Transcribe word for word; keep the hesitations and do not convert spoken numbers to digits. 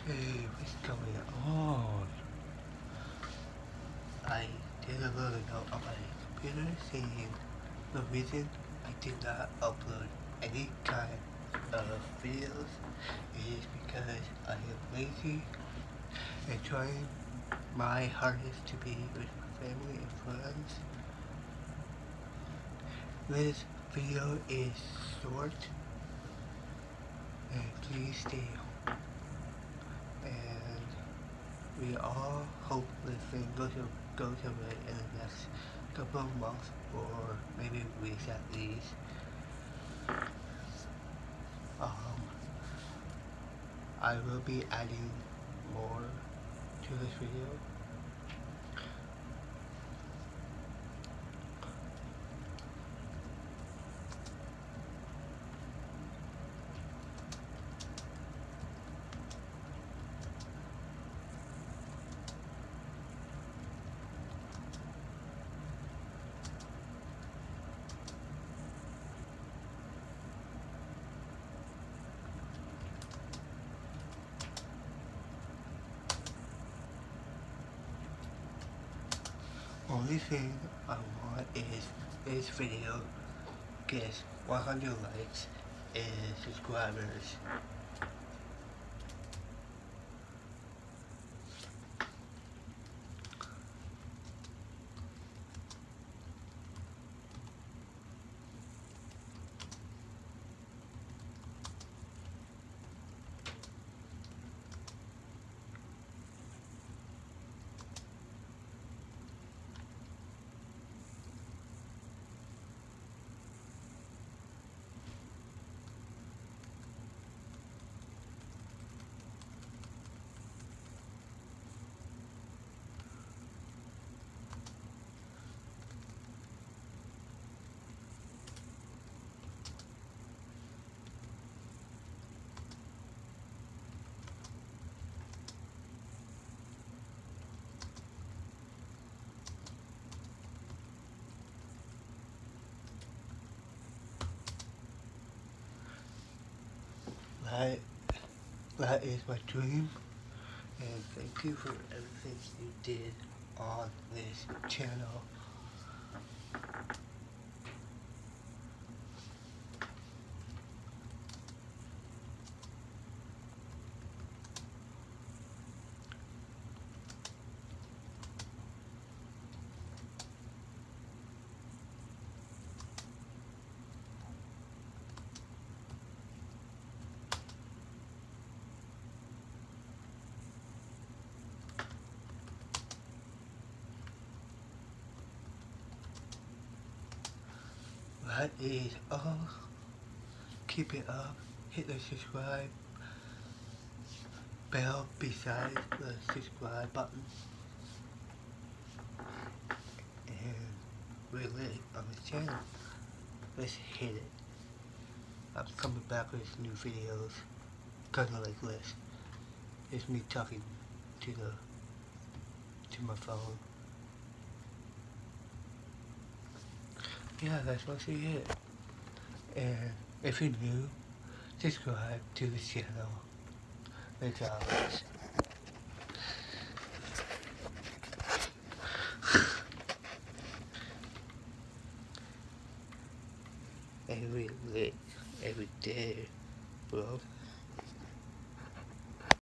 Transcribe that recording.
Hey, what's going on? I did a little note on my computer saying the reason I did not upload any kind of videos is because I am lazy and trying my hardest to be with my family and friends. This video is short and please stay home. And we all hope this thing goes, goes away in the next couple of months or maybe weeks at least. Um, I will be adding more to this video. Only thing I want is this video gets one hundred likes and subscribers. That, that is my dream, and thank you for everything you did on this channel. That is all. Keep it up. Hit the subscribe bell beside the subscribe button. And we're lit on the channel. Let's hit it. I'm coming back with new videos. Kinda like this. It's me talking to the to my phone. Yeah, that's mostly it. And if you're new, subscribe to the channel. Thanks always. Every week, every day, bro.